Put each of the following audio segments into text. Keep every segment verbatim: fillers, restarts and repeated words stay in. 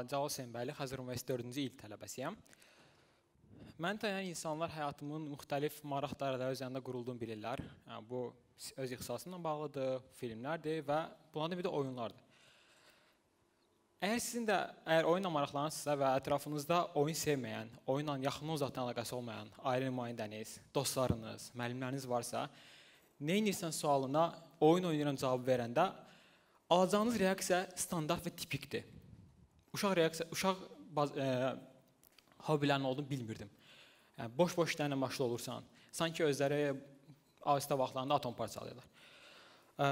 Jalal Huseynbayli, TEDxKhazarUniversity dördüncü il tələbəsiyəm. Mən tanıyan insanlar həyatımın müxtəlif maraq dairələri üzərində qurulduğunu bilirlər. Yəni, bu öz ixtisasımla bağlıdır, filmlərdir və bunlardan bir də oyunlardır. Əgər sizin də əgər oyunla maraqlanırsınızsa və ətrafınızda oyun sevməyən, oyunla yaxından uzaqdan əlaqəsi olmayan ailə nümayəndəniz, dostlarınız, müəllimləriniz varsa, nə edirsən sualına oyun oynayıram cavabı verəndə alacağınız reaksiya standart və tipikdir. Uşaq reaksiya, uşaq e, hobilərinin olduğunu bilmirdim. Yəni, boş-boş işlərlə məşğul olursan, sanki özləri avista vaxtlarında atom parçalıyorlar. E,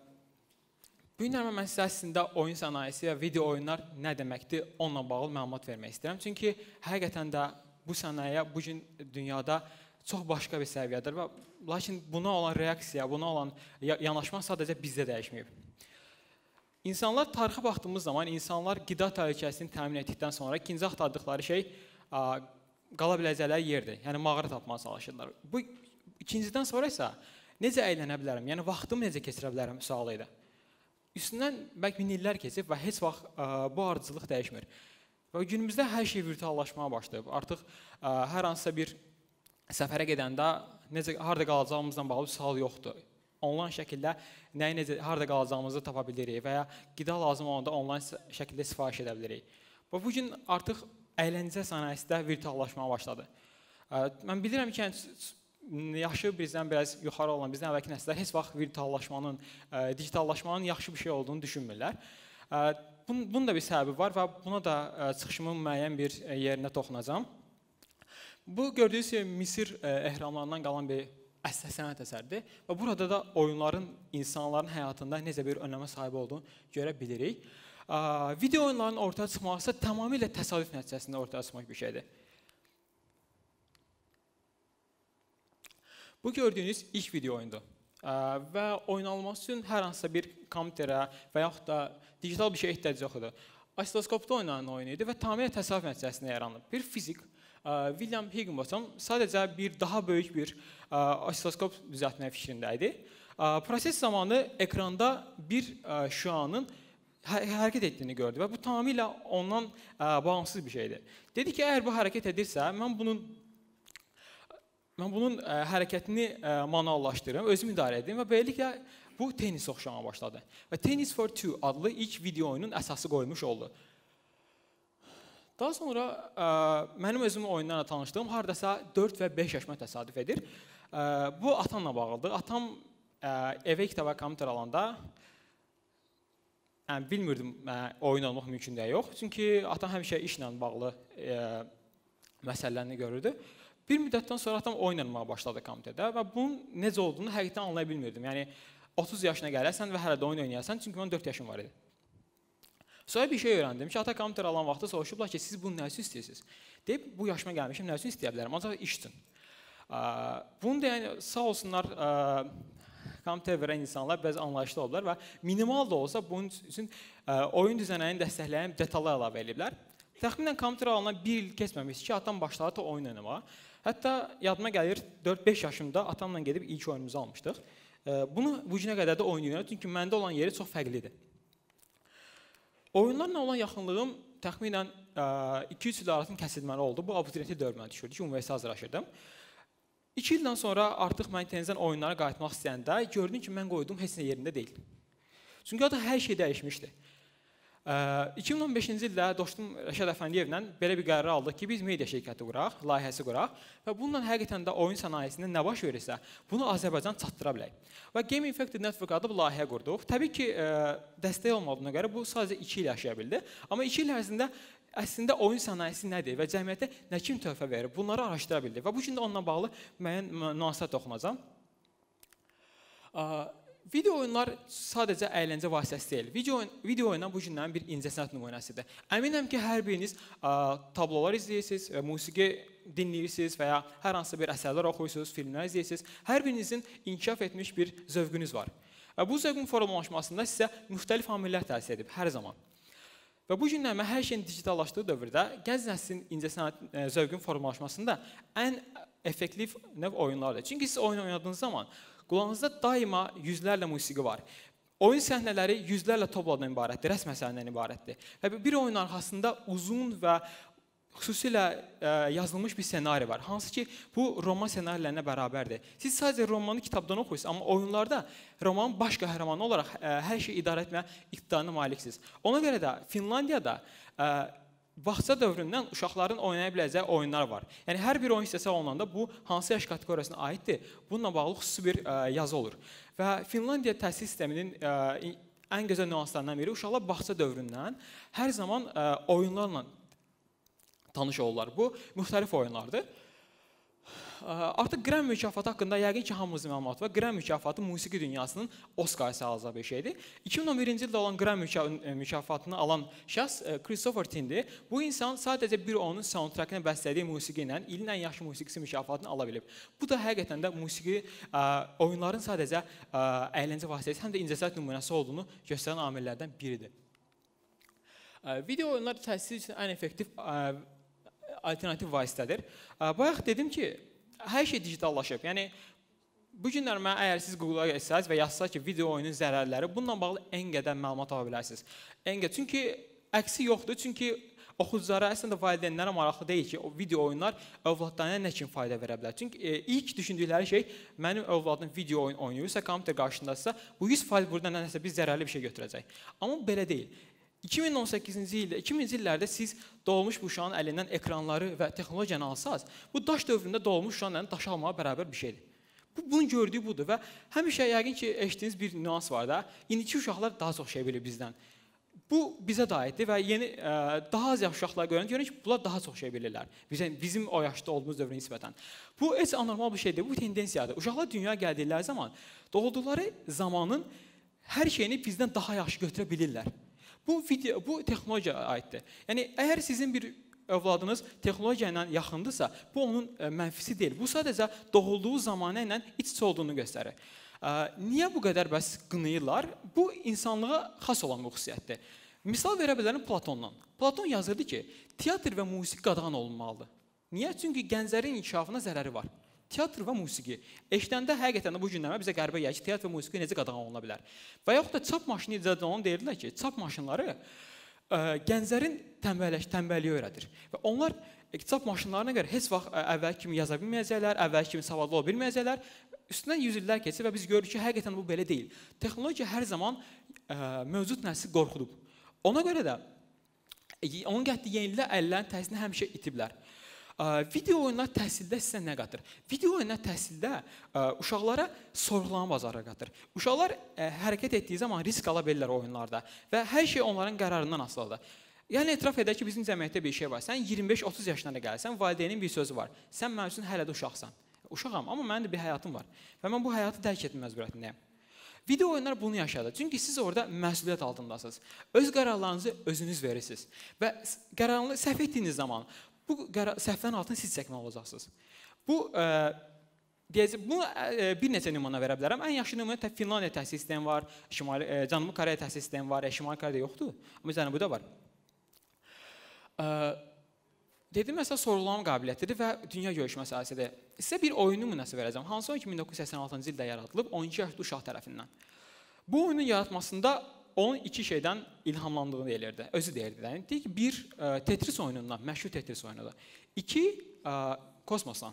bu günlər mən sizə əslində oyun sənayesi və video oyunlar nə deməkdir, onunla bağlı məlumat vermək istəyirəm. Çünki həqiqətən də bu sənayə bu gün dünyada çox başqa bir səviyyədir və lakin buna olan reaksiya, buna olan yanaşma sadəcə bizdə dəyişməyib. İnsanlar tarixə baxdığımız zaman insanlar qida təhlükəsini təmin etdikdən sonra ikinci axtardıqları şey a, qala biləcəkləri yerdir. Yəni mağara tapmağa çalışırlar. Bu ikincidən sonra isə necə əylənə bilərəm, yəni vaxtımı necə keçirə bilərəm sualı idi. Üstündən bəlkə min illər keçib və heç vaxt a, bu ardıcıllıq dəyişmir. Və günümüzdə hər şey virtuallaşmaya başlayıb. Artıq a, hər hansısa bir səfərə gedəndə necə harda qalacağımızdan bağlı bir sual yoxdur. Onlayn şəkildə nəyi necə, harada qalacağımızı tapa bilirik və ya qida lazım olanda onlayn şəkildə sifariş edə bilirik. Və bu gün artıq əyləncə sənayesi də virtuallaşmaya başladı. Mən bilirəm ki, yaşı bizdən biraz yuxarı olan, bizdən əvvəlki nəsillər heç vaxt virtuallaşmanın, digitallaşmanın yaxşı bir şey olduğunu düşünmürlər. Bunun da bir səbəbi var və buna da çıxışımın müəyyən bir yerində toxunacağam. Bu gördüyünüz kimi Misir ehramlarından qalan bir əsl sənət əsərdir və burada da oyunların insanların həyatında necə bir önəmə sahib olduğunu görə bilirik. Video oyunlarının ortaya çıxması tamamilə təsadüf nəticəsində ortaya çıxmış bir şeydir. Bu gördüyünüz ilk video oyundur və oynanılması üçün hər hansısa bir kompüterə və yaxud da digital bir şey ehtiyac yoxdur. Osiloskopda oynanan oyun idi və tamamilə təsadüf nəticəsində yaranıb. Bir fizik William Higginbotham sadəcə bir daha böyük bir osiloskop düzəltmək fikrində idi. Proses zamanı ekranda bir şüanın hərəkət etdiyini gördü və bu tamamilə ondan bağımsız bir şeydir. Dedi ki, əgər bu hərəkət edirsə, mən bunun, mən bunun hərəkətini manuallaşdırım, özüm idarə edim və beləliklə bu tenis oxşamaya başladı. Və Tennis for Two adlı ilk video oyunun əsası qoymuş oldu. Daha sonra ə, mənim özümün oyunlarla tanışdığım hardasa dörd və beş yaşıma təsadüf edir. Ə, bu atamla bağlıdır. Atam ə, evə ilk dəfə kompüter alanda yəni, bilmirdim ə, oyun olmaq mümkün də yox. Çünki atam həmişə işlə bağlı ə, məsələlərini görürdü. Bir müddətdən sonra atam oyun oynamağa başladı kompüterdə və bunun necə olduğunu həqiqətən anlaya bilmirdim. Yəni otuz yaşına gələrsən və hələ də oyun oynayarsan, çünki mən dörd yaşım var idi. Sonra bir şey öyrəndim ki, ata kompüter alan vaxtda soruşublar ki, siz bunu nə üçün istəyirsiniz? Deyib, bu yaşıma gəlmişim, nə üçün istəyə bilərəm? Ancaq iş üçün. Bunu da yəni, sağ olsunlar, kompüter verən insanlar bəzi anlayışlı oldular və minimal da olsa bunun üçün oyun düzənəyini dəstəkləyən detallı əlavə ediblər. Təxminən kompüter alandan bir il keçməmiş ki, atam başladı oyun oynamağa. Hətta yadıma gəlir, dörd beş yaşımda atamla gedib ilk oyunumuzu almışdıq. Bunu bu günə qədər də oynayıram, çünki məndə olan yeri çox fərqlidir. Oyunlarla olan yaxınlığım təxminən iki üç il arasında kəsilməli oldu. Bu abituriyenti dövrümə düşürdü ki, universitetə hazırlaşırdım. iki ildən sonra artıq mən tenizdən oyunlara qayıtmaq istəyəndə gördüm ki, mən qoyduğum heç nə yerində deyil. Çünki orada hər şey dəyişmişdi. iki min on beşinci ildə dostum Rəşad Əfəndiyevlə belə bir qərar aldıq ki, biz media şirkəti quraq, layihəsi quraq və bununla həqiqətən də oyun sənayesində nə baş verirsə, bunu Azərbaycan çatdıra bilək. Və Game Infected Network adlı bir layihə qurduq. Təbii ki, dəstək olmadığına görə bu sadəcə iki il yaşaya bildi. Amma iki il ərzində əslində oyun sənayesi nədir və cəmiyyətə nə kimi töhfə verir, bunları araşdıra bildik. Və bu gün də onunla bağlı müəyyən nüanslara toxunacağam. Video oyunlar sadəcə əyləncə vasitəsi deyil. Video, oyun, video oyunlar bu gündən bir incəsənət nümunəsidir. Əminəm ki, hər biriniz ə, tablolar izləyirsiniz, musiqi dinləyirsiniz və ya hər hansı bir əsərlər oxuyursunuz, filmlər izləyirsiniz. Hər birinizin inkişaf etmiş bir zövqünüz var. Və bu zövqün formalaşmasında sizə müxtəlif amillər təsir edib, hər zaman. Və bu günlər hər şeyin digitallaşdığı dövrdə gənc nəslin incəsənət zövqün formalaşmasında ən effektiv növ oyunlardır. Çünki siz oyun oynadığınız zaman qulağınızda daima yüzlərlə musiqi var. oyun səhnələri yüzlərlə tobladan ibarətdir, rəsm əsərindən ibarətdir. Və bir oyun arxasında uzun və xüsusilə ə, yazılmış bir ssenari var. Hansı ki, bu roman ssenarilərinə bərabərdir. Siz sadəcə romanı kitabdan oxuyursunuz, amma oyunlarda romanın baş qəhrəmanı olaraq ə, hər şeyi idarə etmə iqtidarına maliksiniz. Ona görə də Finlandiyada ə, bağça dövründən uşaqların oynaya biləcəyi oyunlar var. Yəni, hər bir oyun hissəsi olunanda bu hansı yaş kateqoriyasına aiddir, bununla bağlı xüsusi bir ə, yazı olur. Və Finlandiya təhsil sisteminin ə, ən gözəl nüanslarından biri uşaqlar bağça dövründən hər zaman ə, oyunlarla tanış olurlar. Bu, müxtəlif oyunlardır. Artıq Qrəm mükafatı haqqında yəqin ki, hamımızın məlumatı var. Qrəm mükafatı musiqi dünyasının Oscar sayılacağı bir şeydir. iki min on birinci ildə olan Qrəm mükafatını alan şəxs Christopher Tindir. Bu insan sadəcə bir oyunun soundtrackını bəstələdiyi musiqi ilə ilin ən yaxşı musiqisi mükafatını ala bilib. Bu da həqiqətən də musiqi oyunların sadəcə əyləncə vasitəsi, həm də incəsənət nümunəsi olduğunu göstərən amillərdən biridir. Video oyunlar təhsil üçün ən effektiv alternativ vasitədir. Bayaq dedim ki, hər şey digitallaşıb. Yəni, bu günlər mən əgər siz Google-a geçsəz və yazsaq ki, video oyunun zərərləri, bununla bağlı ən qədər məlumat ala bilərsiniz. Ən qədər, çünki əksi yoxdur. Çünki oxuculara, əslində valideynlərə maraqlı deyil ki, o video oyunlar övladlarına nə kimi fayda verə bilər. Çünki e, ilk düşündükləri şey, mənim övladım video oyun oynayırsa, kompüter qarşısındasa, bu yüz faiz buradan nəsə bir zərərli bir şey götürəcək. Amma belə deyil. iki min on səkkizinci ildə, iki minci illərdə siz doğulmuş bu uşağın əlindən ekranları və texnologiyanı alsanız, bu daş dövründə doğulmuş uşağın daş almağa bərabər bir şeydir. Bu, bunun gördüyü budur və həmişə yəqin ki, eşitdiyiniz bir nüans var da, indiki uşaqlar daha çox şey bilir bizdən. Bu bizə də aiddir və yeni, ə, daha az yaş uşaqlar görən görün ki, bunlar daha çox şey bilirlər. Bizim, bizim o yaşda olduğumuz dövrə nisbətən. Bu heç anormal bir şeydir, bu tendensiyadır. Uşaqlar dünyaya gəldikləri zaman, doğulduqları zamanın hər şeyini bizdən daha yaxşı götürə bilirlər. Bu, video, bu texnologiyaya aiddir. Yəni, əgər sizin bir övladınız texnologiya ilə yaxındırsa, bu onun ə, mənfisi deyil. Bu sadəcə doğulduğu zamanı ilə iç-içə olduğunu göstərir. Ə, niyə bu qədər bəs qınayırlar? Bu, insanlığa xas olan bir xüsusiyyətdir. Misal verə bilərəm Platondan. Platon yazırdı ki, teatr və musiqi qadağan olunmalıdır. Niyə? Çünki gənclərin inkişafına zərəri var. Teatr və musiqi. Eşidəndə həqiqətən də bu günlərə bizə qəribə gəlir ki, teatr və musiqi necə qadağan oluna bilər. Və yaxud da çap maşını icad olunan deyirdilər ki, çap maşınları ə, gənclərin tənbəlləş, tənbəlliyi öyrədir. Və onlar ə, çap maşınlarına görə heç vaxt ə, əvvəl kimi yaza bilməyəcəklər, əvvəl kimi savadlı ola bilməyəcəklər. Üstündən yüz illər keçir və biz görürük ki, həqiqətən bu belə deyil. Texnologiya hər zaman ə, mövcud nəsli qorxudub. Ona görə də onun gətirdiyi yenilər əllərin təsirini həmişə itiblər. Video oyunlar təhsildə sizə nə qatır? Video oyunlar təhsildə ə, uşaqlara sorğulama bacarığı qatır. Uşaqlar ə, hərəkət etdiyi zaman risk ala bilirlər oyunlarda və hər şey onların qərarından asılıdır. Yəni, etiraf edək ki, bizim cəmiyyətdə bir şey var. Sən iyirmi beş otuz yaşına da gəlsən, valideynin bir sözü var. Sən mənim üçün hələ də uşaqsan. Uşağam, amma mənim də bir həyatım var. Və mən bu həyatı dərk etmə məcburiyyətindəyəm. Video oyunlar bunu yaşadır. Çünki siz orada məsuliyyət altındasınız. Öz qərarlarınızı özünüz verirsiniz. Və qərarını səhv etdiyiniz zaman bu səhvlərin altını siz çəkməli olacaqsınız. Bu, ə, deyəcək, bunu ə, bir neçə nümunə verə bilərəm. Ən yaxşı nümunə Finlandiya təhsil sistemi var, Şimali, ə, Cənubi Koreya təhsil sistemi var, Şimali Koreyada yoxdur, amma Cənubidə var. Ə, dedim, məsələn, sorğulama qabiliyyətidir və dünya görüş məsələsidir. Sizə bir oyun nümunəsi verəcəm. Hansı oyun ki, min doqquz yüz səksən altıncı ildə yaradılıb, on iki yaşlı uşaq tərəfindən. Bu oyunun yaratmasında onun iki şeydən ilhamlandığını deyilirdi, özü deyirdi. Yəni, deyir ki, bir, ə, Tetris oyunundan, məşhur Tetris oyunudur. İki, ə, kosmosdan.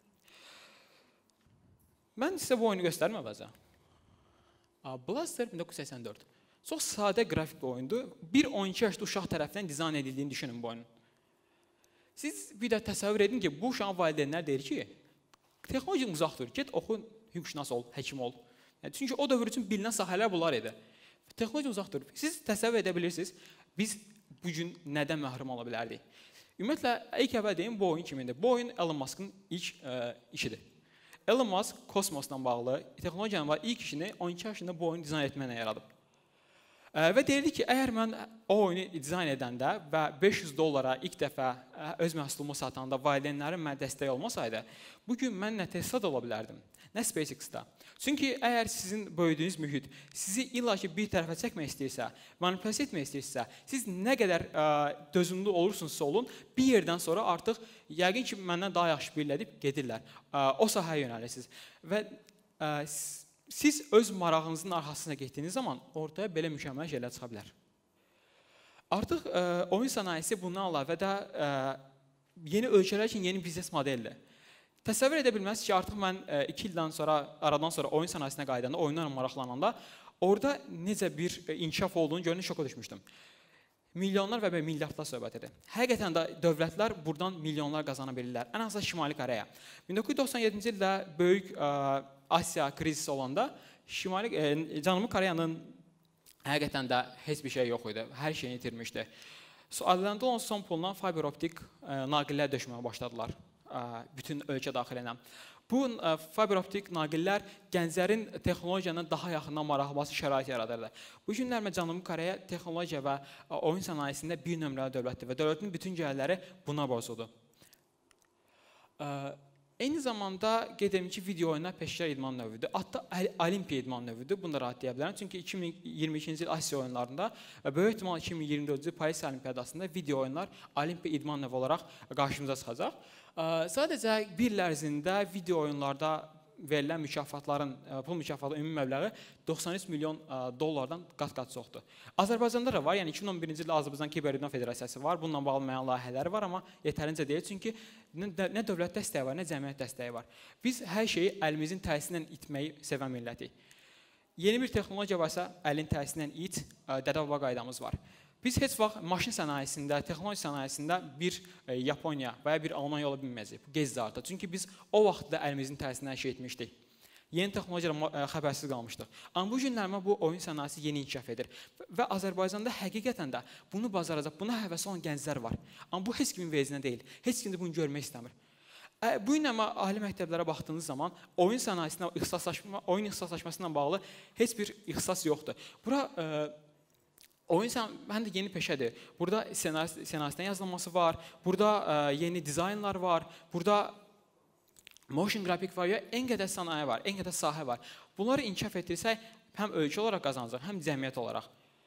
Mən sizə bu oyunu göstərim əvvəlcə. Blaster min doqquz yüz səksən dörd. Çox sadə qrafik bir oyundur. Bir on iki yaşlı uşaq tərəfindən dizayn edildiyini düşünün bu oyunun. Siz bir də təsəvvür edin ki, bu uşağın valideynlər deyir ki, texnologiya uzaqdır, get oxu, hüquqşünas ol, həkim ol. Yəni, çünki o dövr üçün bilinən sahələr bunlar idi. Texnologiya uzaqdır. Siz təsəvvür edə bilirsiniz, biz bugün nədən məhrum ola bilərdik? Ümumiyyətlə, ilk əvvəl deyim, bu oyun kimindir? Bu oyun Elon Musk'ın ilk ə, işidir. Elon Musk kosmosla bağlı texnologiyanın var ilk işini on iki yaşında bu oyunu dizayn etməklə yaradıb. Ə, və deyildi ki, əgər mən o oyunu dizayn edəndə və beş yüz dollara ilk dəfə ə, öz məhsulumu satanda valideynlərim mənə dəstək olmasaydı, bugün mən nə Tesla'da ola bilərdim, nə SpaceX'da. Çünki əgər sizin böyüdüyünüz mühit sizi illa ki bir tərəfə çəkmək istəyirsə, manipulyasiya etmək istəyirsə, siz nə qədər ə, dözümlü olursunuzsa olun, bir yerdən sonra artıq yəqin ki məndən daha yaxşı bilədib gedirlər. Ə, o sahəyə yönəlirsiniz. Və ə, siz öz marağınızın arxasına getdiyiniz zaman ortaya belə mükəmməl şeylər çıxa bilər. Artıq ə, oyun sənayesi bundan əlavə də ə, yeni ölkələr üçün yeni biznes modeldir. Təsəvvür edə bilməzsiniz ki, artıq mən ə, iki ildən sonra, aradan sonra oyun sənayesinə qaydanda, oyunlarla maraqlananda orada necə bir inkişaf olduğunu görünün, şoka düşmüşdüm. Milyonlar və milyardlar söhbət edir. Həqiqətən də dövlətlər buradan milyonlar qazana bilirlər. Ən azından Şimali Koreya. min doqquz yüz doxsan yeddinci ildə böyük ə, Asiya krizisi olanda Şimali, ə, Cənubi Koreyanın həqiqətən də heç bir şey yox idi. Hər şeyini itirmişdi. Əllərində olan son pulundan fiber optik ə, naqillər döşməyə başladılar ə, bütün ölkə daxilinə. Bu ə, fiber optik naqillər gənclərin texnologiyanın daha yaxından maraqlanması şərait yaradırdı. Bu günlərdə Cənubi Koreya texnologiya və ə, oyun sənayesində bir nömrəli dövlətdir və dövlətin bütün gəlirləri buna borcludur. Ə, Eyni zamanda qeyd edim ki, video oyunlar peşəkar idman növüdür. Hatta olimpiya idman növüdür. Bunu da rahat deyə bilərəm. Çünki iki min iyirmi ikinci il Asiya oyunlarında və böyük ehtimal iki min iyirmi dördüncü il Paris Olimpiyadasında video oyunlar olimpiya idman növü olaraq qarşımıza çıxacaq. Sadəcə bir il ərzində video oyunlarda verilən mükafatların, pul mükafatı ümumi məbləği doxsan üç milyon dollardan qat-qat çoxdur. Azərbaycanda da var, yəni iki min on birinci ildə Azərbaycan Kiber İdman Federasiyası var, bununla bağlı müəyyən layihələri var, amma yetərincə deyil, çünki nə dövlət dəstəyi var, nə cəmiyyət dəstəyi var. Biz hər şeyi əlimizin təsirlə itməyi sevən millətik. Yeni bir texnologiya varsa, əlin təsirlə it, dədə-baba qaydamız var. Biz heç vaxt maşın sənayesində, texnologiya sənayesində bir e, Yaponiya və ya bir Almanya ola bilməyəcək. Bu gec zarda. Çünki biz o vaxtda əlimizin təsirindən şey etmişdik. Yeni texnologiyadan xəbərsiz qalmışdıq. Amma bu günlərdə bu oyun sənayesi yeni inkişaf edir. Və Azərbaycanda həqiqətən də bunu bacaracaq, buna həvəsi olan gənclər var. Amma bu heç kimin vecinə deyil. Heç kim də bunu görmək istəmir. Bu gün amma ali məktəblərə baxdığınız zaman oyun sənayesində ixtisaslaşma, oyun ixtisaslaşmasına bağlı heç bir ixtisas yoxdur. Bura e, oyun həm də yeni peşədir. Burada senaristdən yazılması var, burada ə, yeni dizaynlar var, burada motion grafik var, ya en qədər sənaye var, en qədər sahə var. Bunları inkişaf etdirsək, həm ölkə olaraq qazanacaq, həm cəmiyyət olaraq.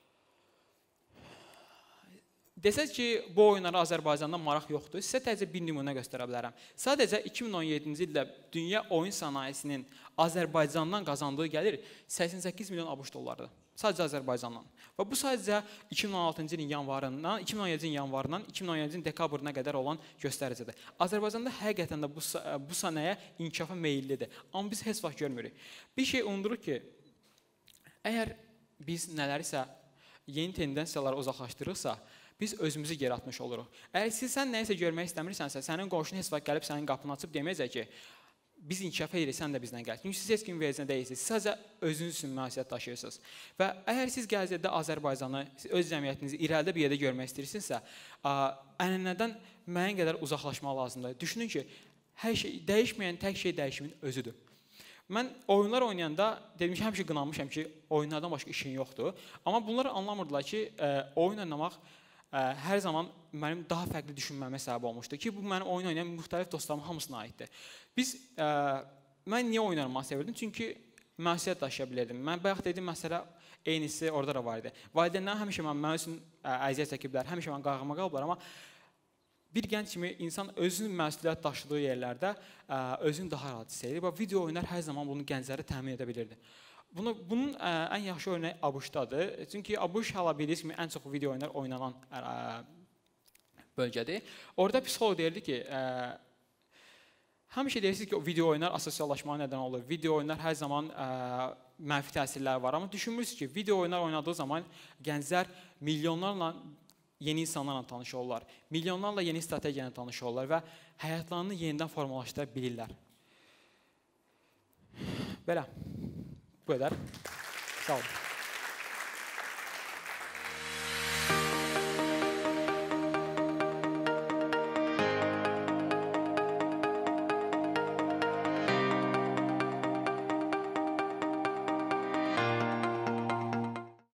Desək ki, bu oyunlara Azərbaycanda maraq yoxdur, sizə təcə bir nümunə göstərə bilərəm. Sadəcə iki min on yeddinci ildə dünya oyun sənayesinin Azərbaycandan qazandığı gəlir səksən səkkiz milyon ABŞ dollarıdır. Sadəcə Azərbaycandan. Və bu sadəcə iki min on altıncı ilin yanvarından, iki min on yeddinci ilin yanvarından iki min on yeddinci ilin dekabrına qədər olan göstəricidir. Azərbaycanda həqiqətən də bu, bu sənəyə inkişafa meyillidir. Amma biz heç vaxt görmürük. Bir şey unduruq ki, əgər biz nələrisə yeni tendensiyalara uzaqlaşdırırsa, biz özümüzü geri atmış oluruq. Əgər siz sən nəyisə görmək istəmirsənsə, sənin qonşun heç vaxt gəlib sənin qapını açıb deməyəcək ki, biz inkişaf edirik, sən də bizdən gəl. Çünki siz heç kimin vecinə deyilsiniz. Siz sadəcə özünüz üçün məsuliyyət daşıyırsınız. Və əgər siz gələcəkdə Azərbaycanı, öz cəmiyyətinizi irəlidə bir yerdə görmək istəyirsinizsə, ənənədən müəyyən qədər uzaqlaşmaq lazımdır. Düşünün ki, hər şey dəyişməyən tək şey dəyişimin özüdür. Mən oyunlar oynayanda dedim ki, həmişə qınanmışam ki, oyunlardan başqa işin yoxdur. Amma bunları anlamırdılar ki, oyun oynamaq hər zaman mənim daha fərqli düşünməmə səbəb olmuşdu ki, bu mənim oyun oynayan müxtəlif dostlarımın hamısına aiddir. Biz, ə, mən niyə oyun oynamaq sevirdim? Çünki məsuliyyət daşıya bilirdim. Mən bayaq dediyim məsələ eynisi orada da var idi. Valideynlər həmişə mən, mən üçün əziyyət çəkiblər, həmişə mən qarğıma qalıblar, amma bir gənc kimi insan özünün məsuliyyət daşıdığı yerlərdə ə, özünü daha rahat hiss edir və video oyunlar hər zaman bunu gənclərə təmin edə bilirdi. Bunu, bunun ə, ən yaxşı örnəyi ABŞ-dadır. Çünki ABŞ hala bildiyiniz kimi ən çox video oyunlar oynanan ə, bölgədir. Orada psixolog deyirdi ki, ə, həmişə deyirsiniz ki, video oyunlar asosiallaşmaya nədən olur. Video oyunlar hər zaman ə, mənfi təsirlər var. Amma düşünmürsünüz ki, video oyunlar oynadığı zaman gənclər milyonlarla yeni insanlarla tanış olurlar. Milyonlarla yeni strategiyanı tanış olurlar və həyatlarını yenidən formalaşdıra bilirlər. Belə. Bu qədər. Sağ olun.